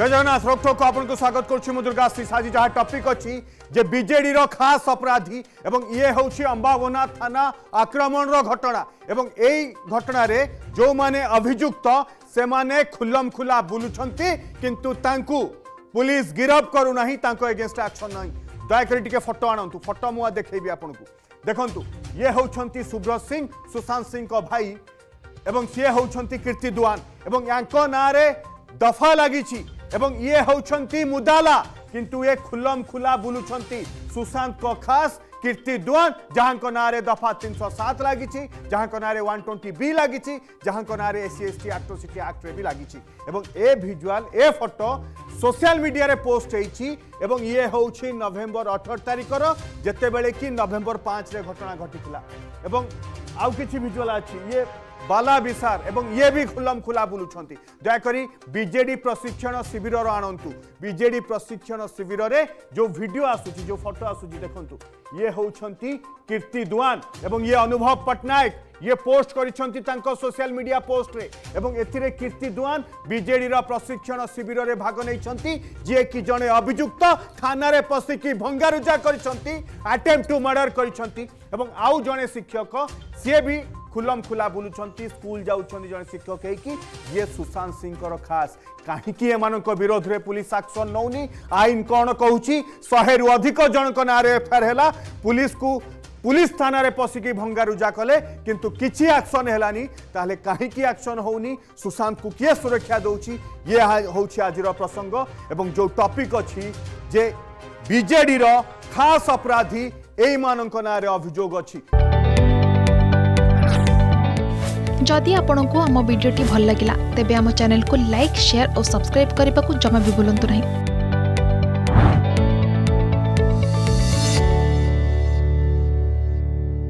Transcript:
जय जगन्नाथ रोकठोक आपको स्वागत करुच्ची मु दुर्गाशीष आज जहाँ टपिक अच्छी जे बीजेडी रो खास अपराधी एवं ये हूँ अंबावना थाना आक्रमण घटना एवं यही घटना रे जो माने अभियुक्त से माने खुल्लम खुला बुलुछंती किंतु तांकु पुलिस गिरफ करूना एगेंस्ट एक्शन नहीं दयाकोरी टिके फोटो आणंतु फोटो मुआ देखैबी आपनकु देखंतु ये होउछंती सुब्रत सिंह सुशांत सिंह को भाई एवं सी होउछंती कीर्ति दुआन एवं यांको नारे दफा लागिछि एवं ये होउछंती मुदाला किंतु ये खुल्लम खुला बुलुछंती सुशांत को खास कीर्ति दुआन जहां को नारे दफा 307 लागिछि जहां को नारे 120 लागिछि जहां को नारे SC/ST एट्रोसिटी एक्ट रे भी लागिछि एवं ए विजुअल ए फोटो सोशल मीडिया रे पोस्ट होईछि एवं ये होउछि नवेम्बर 18 तारिख रो जते बेले कि नवेम्बर 5 रे घटना घटितला एवं आउ किछि विजुअल अछि ये बाला विसार एवं ये भी खुल्लम खुला बुलुछंती दयाकोरी बीजेडी प्रशिक्षण शिविर आणंतु बीजेडी प्रशिक्षण शिविर रे जो वीडियो आसुची जो फोटो आसुची देखंतु ये होउछंती कीर्ति दुआन एवं ये अनुभव पटनायक ये पोस्ट करिसंती तांको सोशल मीडिया पोस्ट रे एवं एथिरे कीर्ति दुआन बीजेडी रा प्रशिक्षण शिविर रे भाग नैछंती जे कि जने अभियुक्त थाना रे पसिकी भंगारुजा करिसंती अटेम्प्ट टू मर्डर करिसंती एवं आउ जने शिक्षक से भी खुल्लम खुला बुलुछंती स्कूल जाउछंती जने शिक्षक है कि ये सुशांत सिंह खास कहीं एमानक विरोध में पुलिस एक्शन नौनी आईन कौन कहूची 100 रु अधिक जनक नारे एफआईआर हैला पुलिस थाना रे पसिकी भंगारुजा कले किंतु किछि एक्शन हेलानी ताहले कहीं एक्शन होनी सुशांत को किए सुरक्षा दउची ये होउची आजिर प्रसंग एवं जो टॉपिक अछि जे बीजेडी रो खास अपराधी एई मानक नारे अभियोग अछि। जदि आपंक आम भिडी भल लगा तेब आम चैनल को लाइक शेयर और सब्सक्राइब करने को जमा भी भूलु नहीं।